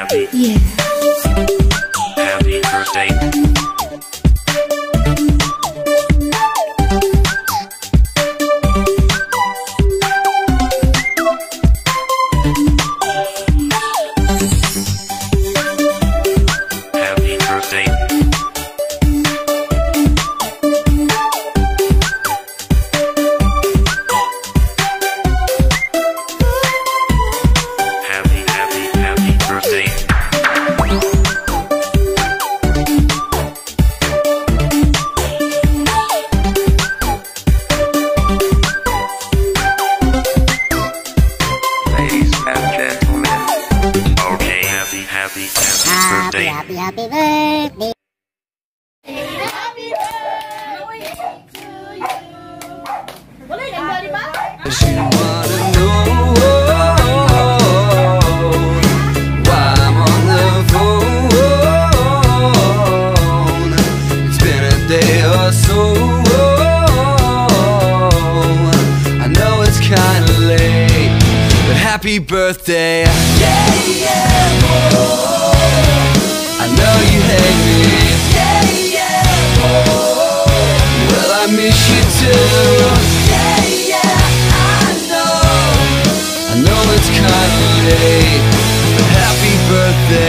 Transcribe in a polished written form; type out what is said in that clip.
Yeah. Happy birthday. Happy birthday. Happy birthday. Ladies and gentlemen. Okay, happy birthday. Happy birthday. She wanna know why I'm on the phone. It's been a day or so. I know it's kinda late, but happy birthday. Yeah, yeah, oh. I know you hate me. Yeah, yeah, oh. Well, I miss you too. I know it's kinda late, but happy birthday.